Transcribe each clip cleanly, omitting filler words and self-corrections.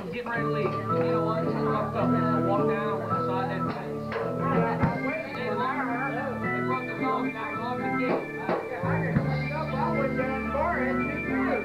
was getting ready to leave. You know what? I walked up and I walked down when I saw that face. They brought the dog and I was off the gate. I went down the bar and had 2 beers.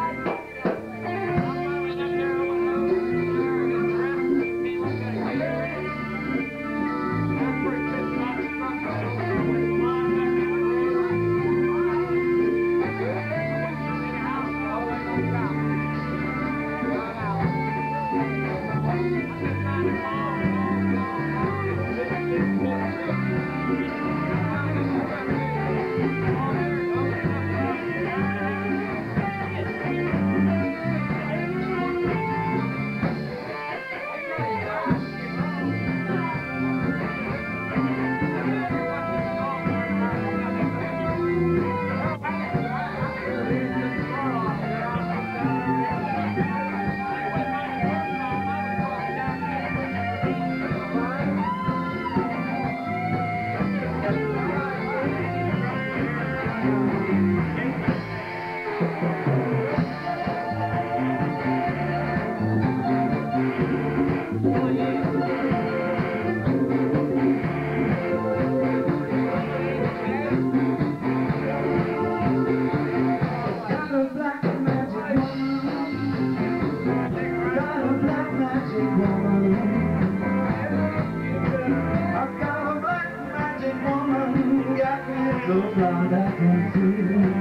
So proud I can see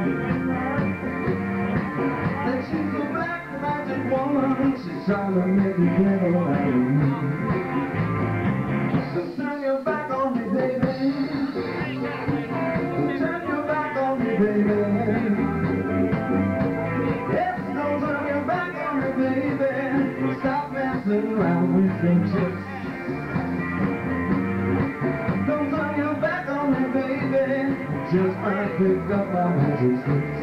that she's a black magic woman. She's trying to make me get all out of me. So turn your back on me, baby. Turn your back on me, baby. Yes, don't turn your back on me, baby. Stop messing around with them chicks. Don't turn your back on me, baby. Just might pick up my magic sticks.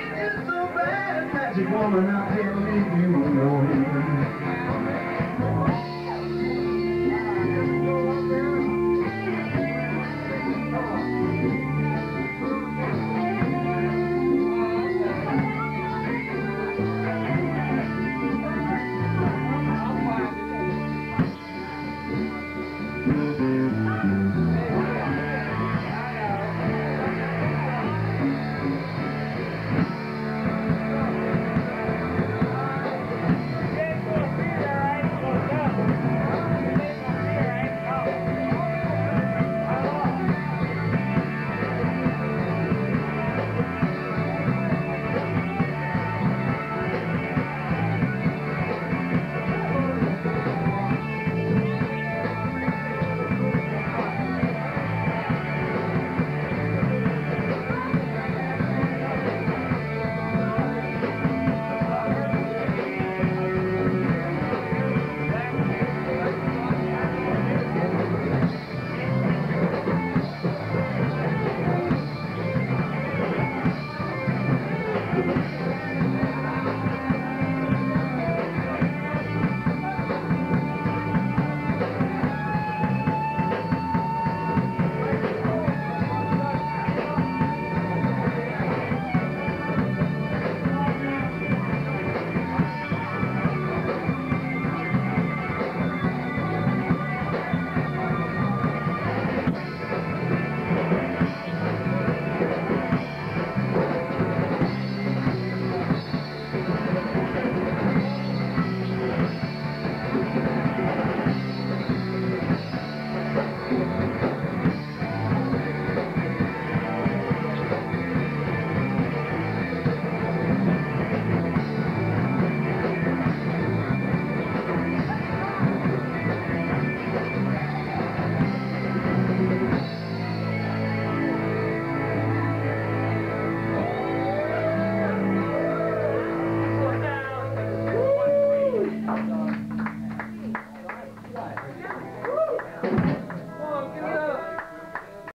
Woman, I can't leave you alone.